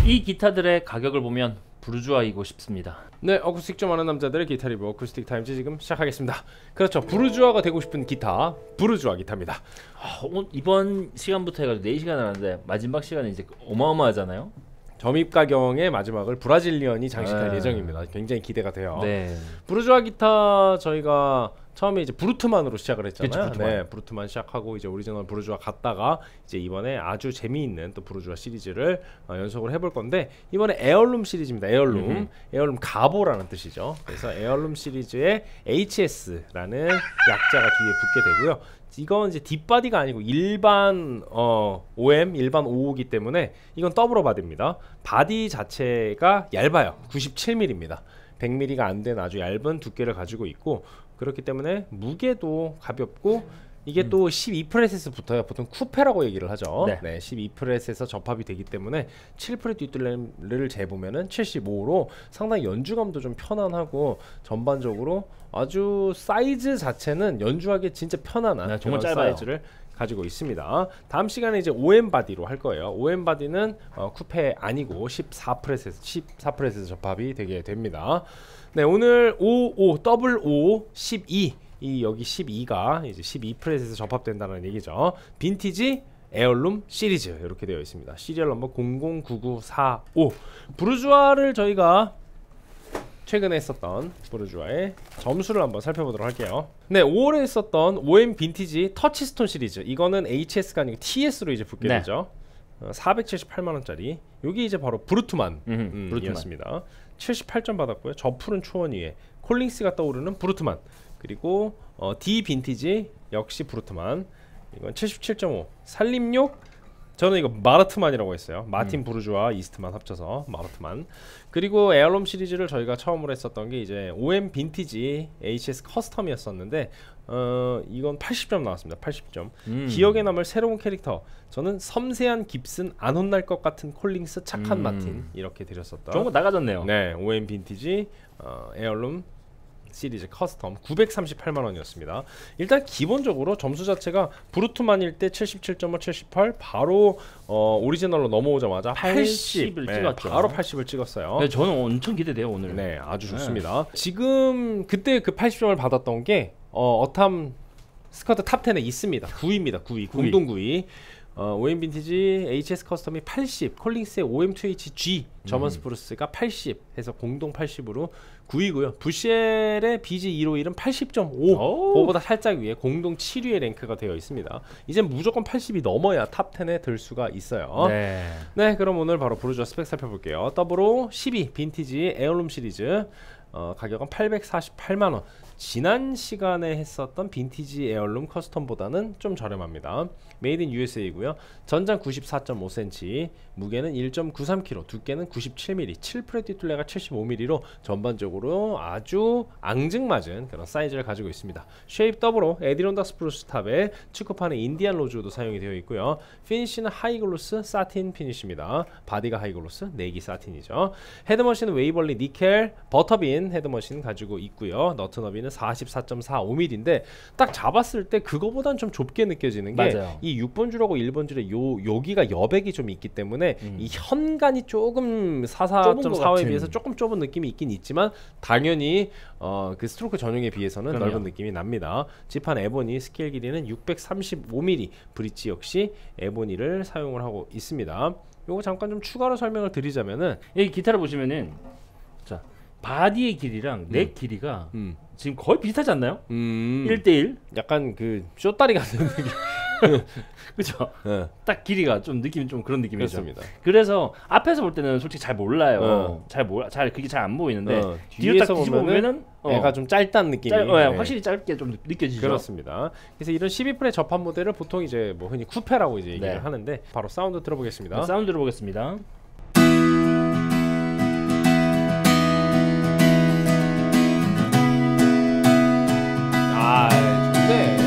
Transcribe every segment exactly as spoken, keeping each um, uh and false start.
이 기타들의 가격을 보면 부르주아이고 싶습니다. 네, 어쿠스틱 좀 아는 남자들의 기타 리뷰 어쿠스틱 타임즈 지금 시작하겠습니다. 그렇죠, 부르주아가 되고 싶은 기타, 부르주아 기타입니다. 아, 이번 시간부터 해가지고 네 시간 하는데 마지막 시간은 이제 어마어마하잖아요. 점입가경의 마지막을 브라질리언이 장식할 네. 예정입니다. 굉장히 기대가 돼요. 네. 부르주아 기타 저희가 처음에 이제 브루트만으로 시작을 했잖아요. 그쵸, 브루트만. 네, 브루트만 시작하고 이제 오리지널 부르주아 갔다가 이제 이번에 아주 재미있는 또 부르주아 시리즈를 어, 연속으로 해볼 건데 이번에 에어룸 시리즈입니다. 에어룸, 음흠. 에어룸 가보라는 뜻이죠. 그래서 에어룸 시리즈의 에이치에스라는 약자가 뒤에 붙게 되고요. 이건 이제 뒷바디가 아니고 일반 어, 오엠, 일반 오오기 때문에 이건 더블어 바디입니다. 바디 자체가 얇아요. 구십칠 밀리미터입니다. 백 밀리미터가 안 된 아주 얇은 두께를 가지고 있고 그렇기 때문에 무게도 가볍고 이게 음. 또 십이 프렛에서 붙어요. 보통 쿠페라고 얘기를 하죠. 네. 네, 십이 프렛에서 접합이 되기 때문에 칠 프렛 뒷둘레를 재보면은 칠십오로 상당히 연주감도 좀 편안하고 전반적으로 아주 사이즈 자체는 연주하기 진짜 편안한 네, 정말 그런 짧아요. 사이즈를 가지고 있습니다. 다음 시간에 이제 오엠 바디로 할 거예요. 오엠 바디는 어, 쿠페 아니고 십사 프렛에서 십사 프렛에서 접합이 되게 됩니다. 네, 오늘 오오 더블 오 십이 이 여기 십이가 이제 십이 프렛에서 접합된다는 얘기죠. 빈티지 에어룸 시리즈 이렇게 되어 있습니다. 시리얼 넘버 공공구구사오. 부르주아를 저희가 최근에 했었던 부르주아의 점수를 한번 살펴보도록 할게요. 네, 오월에 했었던 오엠 빈티지 터치스톤 시리즈, 이거는 에이치에스가 아니고 티에스로 이제 붙게 네. 되죠. 어, 사백칠십팔만 원짜리. 여기 이제 바로 브루트만 음, 이었습니다. 칠십팔 점 받았고요. 저풀은 초원 위에 콜링스가 떠오르는 브루트만, 그리고 어, D 빈티지 역시 브루트만, 이건 칠십칠 점 오. 살림욕, 저는 이거 마르트만이라고 했어요. 마틴 음. 부르주아 이스트만 합쳐서 마르트만. 그리고 에어룸 시리즈를 저희가 처음으로 했었던 게 이제 오엠 빈티지 에이치에스 커스텀이었었는데 어 이건 팔십 점 나왔습니다. 팔십 점. 음. 기억에 남을 새로운 캐릭터, 저는 섬세한 깁슨 안 혼날 것 같은 콜링스 착한 음. 마틴 이렇게 드렸었던 좋은 거 나가졌네요. 네, 오엠 빈티지 어, 에어룸 시리즈 커스텀 구백삼십팔만 원이었습니다. 일단 기본적으로 점수 자체가 브루트만일 때 칠십칠 점 오, 칠십팔, 바로 어, 오리지널로 넘어오자마자 팔십을 네, 찍었죠. 바로 팔십을 찍었어요. 네, 저는 엄청 기대돼요 오늘. 네, 아주 좋습니다. 네. 지금 그때 그 팔십 점을 받았던 게 어, 어탐 스쿼드 탑 텐에 있습니다. 구 위입니다. 구 위, 공동 구 위. 어, 오엠 빈티지 에이치에스 커스텀이 팔십, 콜링스의 오엠 투 에이치 지 저먼 스프루스가 팔십 해서 공동 팔십으로 구 위고요. 부쉘의 비지 이백일은 팔십 점 오, 그거보다 살짝 위에 공동 칠 위의 랭크가 되어 있습니다. 이제 무조건 팔십이 넘어야 탑 텐에 들 수가 있어요. 네. 네, 그럼 오늘 바로 부르주아 스펙 살펴볼게요. 더블오 십이 빈티지 에어룸 시리즈, 어, 가격은 팔백사십팔만 원. 지난 시간에 했었던 빈티지 에어룸 커스텀보다는 좀 저렴합니다. 메이드 인 유에스에이고요. 전장 구십사 점 오 센티미터, 무게는 일 점 구삼 킬로그램, 두께는 구십칠 밀리미터, 칠 프렛 뒷둘레가 칠십오 밀리미터로 전반적으로 아주 앙증맞은 그런 사이즈를 가지고 있습니다. 쉐입 더블로 에디론다 스프루스 탑에 축구판에 인디안 로즈도 사용이 되어 있고요. 피니쉬는 하이글로스 사틴 피니쉬입니다. 바디가 하이글로스, 내기 사틴이죠. 헤드머신은 웨이벌리 니켈 버터빈 헤드머신 가지고 있고요. 너트 너비는 사십사 점 사오 밀리미터인데 딱 잡았을 때 그거보단 좀 좁게 느껴지는 게 이 육 번 줄하고 일 번 줄에 요 여기가 여백이 좀 있기 때문에 음. 이 현관이 조금 사십사 점 사오에 비해서 조금 좁은 느낌이 있긴 있지만 당연히 어, 그 스트로크 전용에 비해서는 그럼요. 넓은 느낌이 납니다. 지판 에보니, 스케일 길이는 육백삼십오 밀리미터, 브릿지 역시 에보니를 사용을 하고 있습니다. 요거 잠깐 좀 추가로 설명을 드리자면은, 이 기타를 보시면은 자 바디의 길이랑 넥 음. 길이가 음. 지금 거의 비슷하지 않나요? 음. 일 대 일? 약간 그 쇼다리 같은 느낌. 그죠? 네. 딱 길이가 좀 느낌이 좀 그런 느낌이죠. 그렇습니다. 그래서 앞에서 볼 때는 솔직히 잘 몰라요. 어. 잘 몰라, 잘 그게 잘 안 보이는데 어. 뒤로 딱 뒤집어 보면은 어. 애가 좀 짧다는 느낌이. 짧, 어, 네. 확실히 짧게 좀 느껴지죠. 그렇습니다. 그래서 이런 십이 프렛 접합 모델을 보통 이제 뭐 흔히 쿠페라고 이제 얘기를 네. 하는데 바로 사운드 들어보겠습니다. 네, 사운드 들어보겠습니다. 아, 좋네.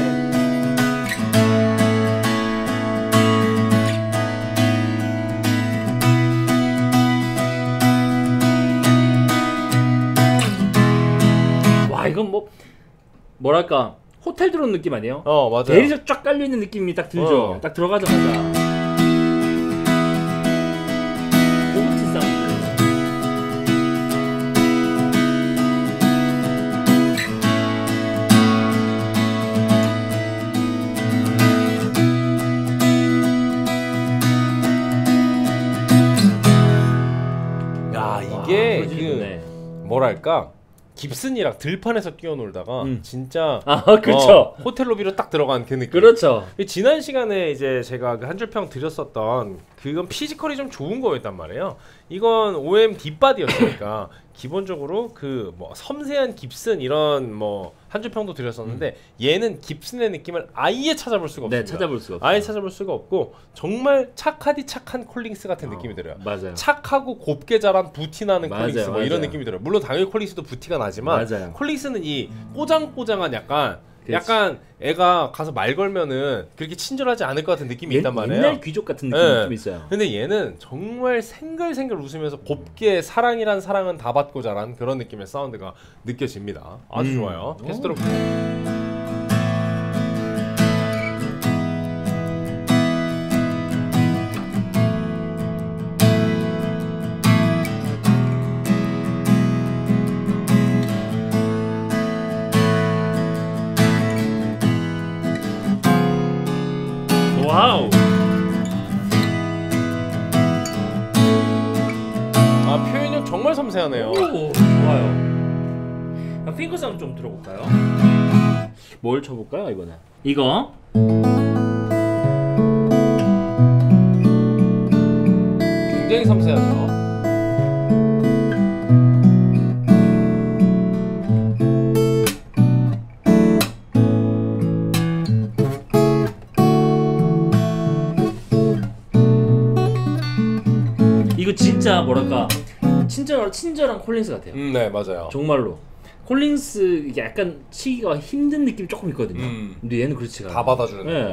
와, 이건 뭐 뭐랄까 호텔 들어온 느낌 아니에요? 어, 맞아요. 대리석 쫙 깔려 있는 느낌이 딱 들죠. 어. 딱 들어가자마자. 고급진 뭐랄까 깁슨이랑 들판에서 뛰어놀다가 음. 진짜 아 그렇죠. 어, 호텔 로비로 딱 들어간 그 느낌. 그렇죠. 지난 시간에 이제 제가 그 한 줄 평 드렸었던 그건 피지컬이 좀 좋은 거였단 말이에요. 이건 오엠 뒷바디였으니까 기본적으로 그 뭐 섬세한 깁슨 이런 뭐 한 줄 평도 드렸었는데 음. 얘는 깁슨의 느낌을 아예 찾아볼 수가 없습니다. 네, 찾아볼 수가 없어요. 아예 찾아볼 수가 없고 정말 착하디 착한 콜링스 같은 어, 느낌이 들어요. 맞아요. 착하고 곱게 자란 부티 나는 맞아요, 콜링스 뭐 맞아요. 이런 느낌이 들어요. 물론 당연히 콜링스도 부티가 나지만 맞아요. 콜링스는 이 꼬장꼬장한 약간 그치. 약간 애가 가서 말 걸면은 그렇게 친절하지 않을 것 같은 느낌이 예, 있단 말이에요. 옛날 귀족 같은 느낌이 네. 좀 있어요. 근데 얘는 정말 생글생글 웃으면서 곱게 사랑이란 사랑은 다 받고 자란 그런 느낌의 사운드가 느껴집니다. 아주 음. 좋아요. 캐스트로 와우. 아 표현력 정말 섬세하네요. 오, 좋아요. 핑크 사운드 좀 들어볼까요? 뭘 쳐볼까요 이번에? 이거 굉장히 섬세하죠. 이거 진짜 뭐랄까 친절 친절한 콜린스 같아요. 음, 네 맞아요. 정말로 콜린스 이게 약간 치기가 힘든 느낌이 조금 있거든요. 음. 근데 얘는 그렇지가 다 받아주는. 네.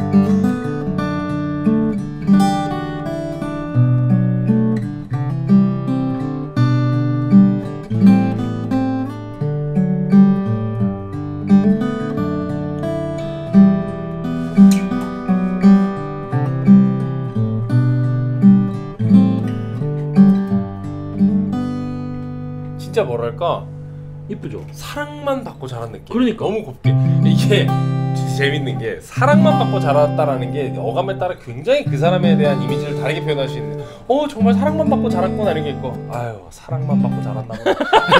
진짜 뭐랄까 이쁘죠? 사랑만 받고 자란 느낌. 그러니까 너무 곱게. 이게 재밌는 게 사랑만 받고 자랐다라는 게 어감에 따라 굉장히 그 사람에 대한 이미지를 다르게 표현할 수 있는. 어 정말 사랑만 받고 자랐구나 이런 게 있고, 아유 사랑만 받고 자랐나 보다.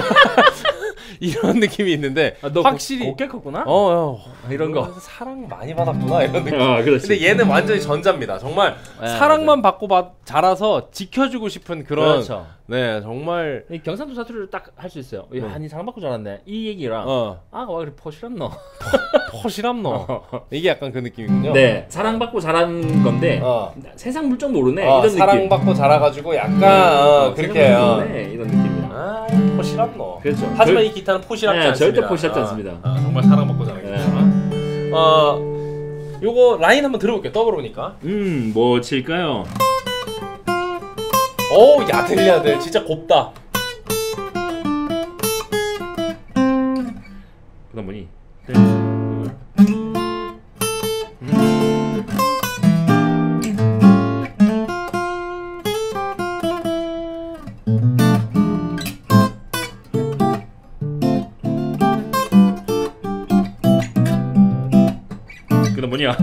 이런 느낌이 있는데 아, 너 확실히 곱, 곱게 컸구나? 어, 어 이런 거 사랑 많이 받았구나 이런 느낌. 아, 그렇지. 근데 얘는 완전히 전자입니다. 정말 아, 사랑만 받고 받, 자라서 지켜주고 싶은 그런. 그렇죠. 네 정말 이 경상도 사투리를 딱 할 수 있어요. 야, 음. 니 사랑받고 자랐네 이 얘기랑 어. 아가 왜 그렇게 포실함노? 포실함노. 이게 약간 그 느낌이군요. 네, 사랑받고 자란 건데 어. 세상 물정 모르네 어, 이런 느낌. 사랑받고 자라가지고 약간 네. 어, 그렇게 요 이런 느낌이야. 아 포실함노. 그렇죠. 하지만 절... 이 기타는 포실함지 네, 않습니다. 절대 포실함지 않습니다. 아, 아, 정말 사랑받고 자란 기타. 네. 어 요거 라인 한번 들어볼게요. 떠보니까. 음, 뭐 칠까요? 오 야들야들 진짜 곱다. 그다음 뭐니? 그다음 뭐냐?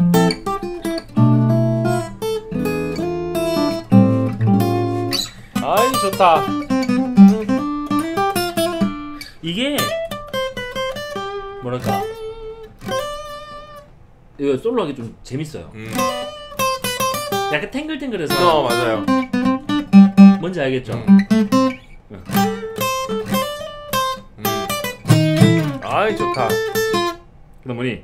아이 좋다. 이게 뭐랄까 이거 솔로 하기 좀 재밌어요. 음. 약간 탱글탱글해서. 어 맞아요. 뭔지 알겠죠? 음. 음. 아이 좋다. 그다음 뭐니?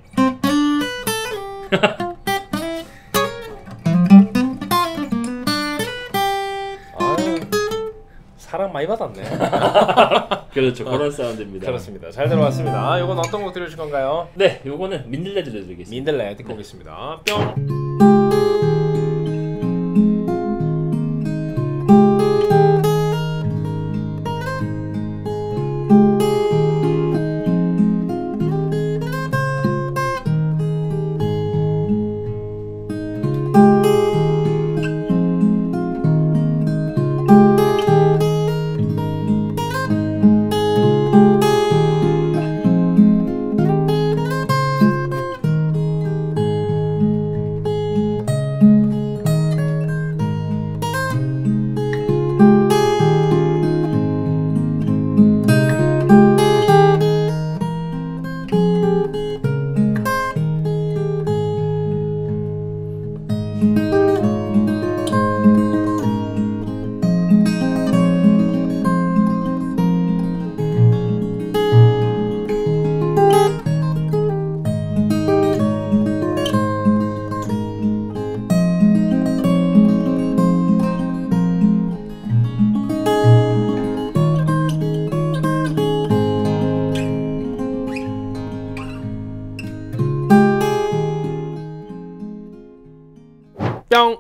아유, 사랑 많이 받았네. 그렇죠. 어, 그런 사운드입니다. 그렇습니다. 잘 들어봤습니다. 이건 어떤 곡 들으실 건가요? 네, 요거는 민들레 들려드리겠습니다. 민들레 듣고 오겠습니다. 뿅.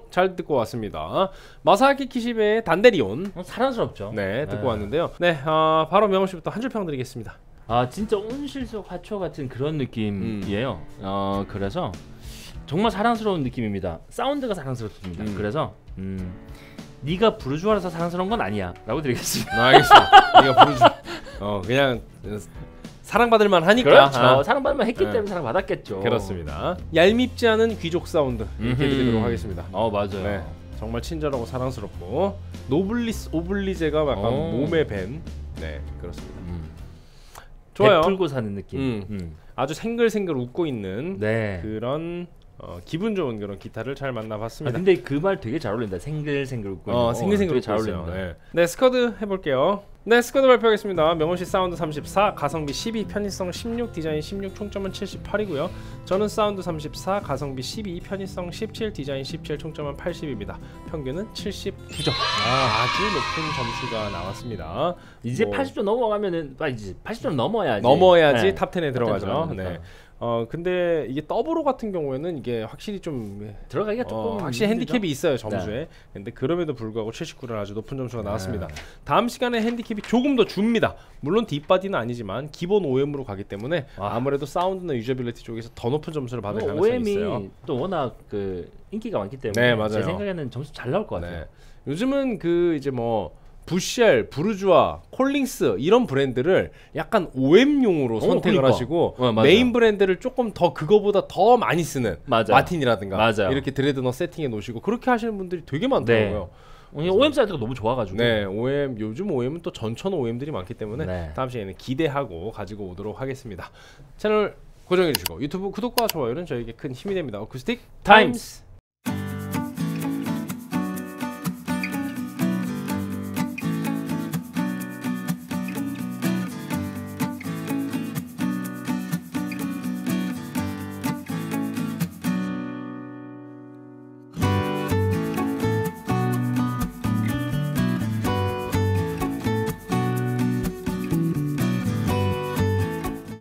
잘 듣고 왔습니다. 마사키 키시베의 단데리온. 어, 사랑스럽죠. 네, 듣고 네. 왔는데요. 네, 어, 바로 명호 씨부터 한 줄 평 드리겠습니다. 아 진짜 온실속 화초 같은 그런 느낌이에요. 음. 어 그래서 정말 사랑스러운 느낌입니다. 사운드가 사랑스럽습니다. 음. 그래서 음, 네가 부르주아라서 사랑스러운 건 아니야라고 드리겠습니다. 아, 알겠습니다. 네가 부르주. 어, 그냥 사랑받을만 하니까. 그렇죠. 아. 사랑받으면 했기 네. 때문에 사랑받았겠죠. 그렇습니다. 얄밉지 않은 귀족 사운드 이렇게 음흠. 드리도록 하겠습니다. 어 맞아요. 네, 정말 친절하고 사랑스럽고 노블리스 오블리제가 약간 어. 몸에 밴. 네, 그렇습니다. 음. 좋아요. 베풀고 사는 느낌. 음. 음. 아주 생글생글 웃고 있는 네. 그런 어, 기분 좋은 그런 기타를 잘 아, 만나봤습니다. 근데 그 말 되게 잘 어울린다. 생글생글 웃고. 어, 생글생글 되게 잘 웃고 있어요. 어울린다. 네. 네, 스쿼드 해볼게요. 네, 스쿼드 발표하겠습니다. 명호씨 사운드 삼십사, 가성비 십이, 편의성 십육, 디자인 십육, 총점은 칠십팔이고요. 저는 사운드 삼십사, 가성비 십이, 편의성 십칠, 디자인 십칠, 총점은 팔십입니다. 평균은 칠십구 점. 아, 아주 높은 점수가 나왔습니다. 이제 뭐, 팔십 점 넘어가면은 아 이제 팔십 점 넘어야지. 넘어야지 네. 탑 텐에 들어가죠. 들어가니까. 네. 어 근데 이게 더블오 같은 경우에는 이게 확실히 좀 들어가기가 조금 어, 확실히 힘들죠? 핸디캡이 있어요 점수에. 근데 그럼에도 불구하고 칠십구는 아주 높은 점수가 나왔습니다. 네. 다음 시간에 핸디캡이 조금 더 줍니다. 물론 뒷바디는 아니지만 기본 오엠으로 가기 때문에 아. 아무래도 사운드나 유저빌리티 쪽에서 더 높은 점수를 받을 가능성이 오엠이 있어요. 또 워낙 그 인기가 많기 때문에 네, 맞아요. 제 생각에는 점수 잘 나올 것 같아요. 네. 요즘은 그 이제 뭐 부쉘, 부르주아, 콜링스 이런 브랜드를 약간 오엠용으로 어, 선택을 그러니까. 하시고 어, 맞아요. 메인 브랜드를 조금 더 그거보다 더 많이 쓰는 맞아요. 마틴이라든가 맞아요. 이렇게 드레드너 세팅해 놓으시고 그렇게 하시는 분들이 되게 많더라고요. 오늘 오엠 사이트가 너무 좋아가지고. 네, 오엠 요즘 오엠은 또 전천 오엠들이 많기 때문에 네. 다음 시간에는 기대하고 가지고 오도록 하겠습니다. 채널 고정해 주시고 유튜브 구독과 좋아요는 저에게 큰 힘이 됩니다. 어쿠스틱 타임스.